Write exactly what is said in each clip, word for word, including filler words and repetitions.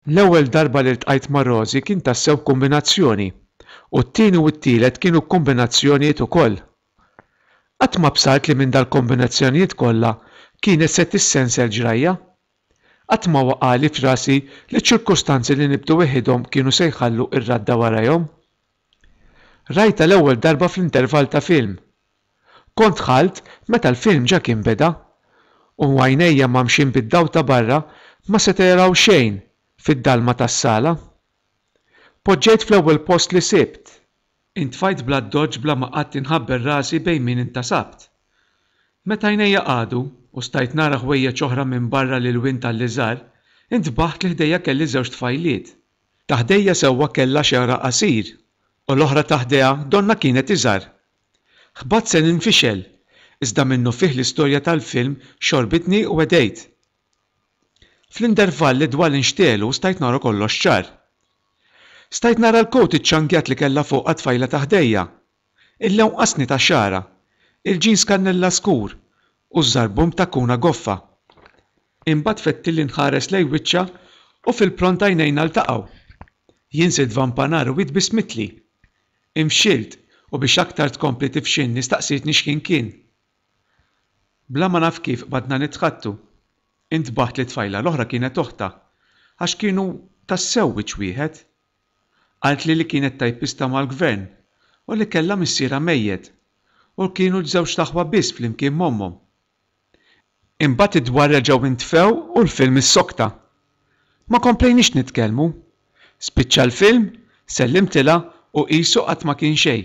L-ewwel darba li ltqajt ma' Rosie kien tassew kombinazzjoni, u t-tieni u t-tielet kienu kombinazzjonijiet ukoll. Qatt ma bsart li minn dal-kombinazzjonijiet kollha kienet se tissensel ġrajja. Qatt ma waqgħali f'rasi li ċ-ċirkustanzi li nibdu weħidhom kienu se jħallu r-radda warajhom. Rajtha l-ewwel darba fl-intervall ta' film. Kont dħalt meta l-film ġa kien beda, u għajnejja mamxin bid-dawl ta' barra ma seta' jaraw xejn fid-dalma tas-sala. Poġġejt fl-ewwel post li sibt. Intfajt bla ddoġġ bla ma qatt inħabber rasi bejn min intasabt. Meta għajnejja qagħdu u stajt nara ħwejjeġ oħra minn barra lil win tal-li żar, intbaħħt li ħdejja kelli żewġ tfajliet. Ta' ħdejja sewwa kellha xegħra qasir u l-oħra ta' ħdejha donna kienet iżgħar. Ħbatt se ninfixel, iżda minnu fih l-istorja tal-film xorbitni u għedejt. Fl-intervall li dwar inxtielu stajt nara kollox ċar. Stajt nara l-kot iċċankjat li kellha fuqha tfajla ta' ħdejja, il-lewn qasni ta' xara, il-ġins kannella skur u żarbum ta' kuna goffa. Imbagħad fettilli nħares lejn wiċċha u fil-pront għajnejna ltaqgħu. Jien sirt vampanar u wid bismitli. Imxilt u biex aktar tkompli tifxinni staqsitni x'kien kien. Bla ma naf kif badna nitħattu. Intbaħħt li tfajla l-oħra kienet oħta, għax kienu tassew wiċċ wieħed. Qalt li li kienet tajpista mal-gvern u li kellha missiera mejjed u kienu żewġ taħwa biss flimkien mommhom. Imbagħad id-dwar reġgħu intfew u l-film issokta. Ma komplejniex nitkellmu. Spiċċa l-film, sellimtilha u qisu qatt ma kien xejn.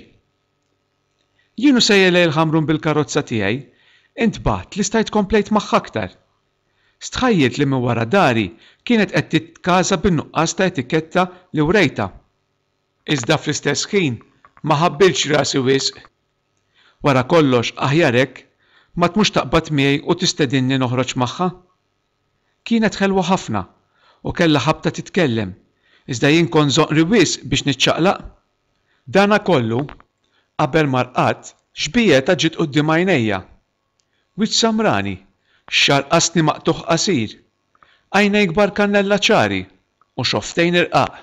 Jienu sejjer lejn il-ħamrun bil-karozza tiegħi, intbaħħt li stajt komplejt magħha aktar. Stħajjiet li minn wara dari kienet qed titkaża bin-nuqqas ta' etiketta li wrejta. Iżda fl-istess ħin ma ħabbilx rasi wisq. Wara kollox aħjar hekk ma tmux taqbad miegħi u tistedinni noħroġ magħha. Kienet ħelwa ħafna u kellha ħabta titkellem, iżda jien kont żoqri wisq biex niċċaqlaq. Dana kollu qabel ma rqadt xbieta ġiet quddiem għajnejja. Wiċċ samrani, xar qasni maqtuħ qasir, għajnej kbar kannella ċari u xoftejn irqaq.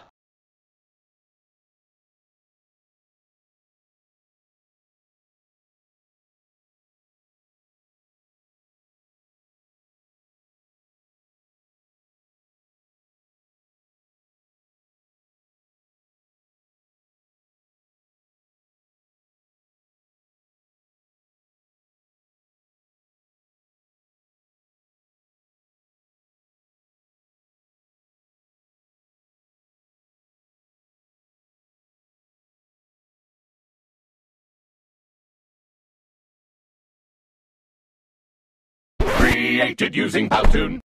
Created using Powtoon.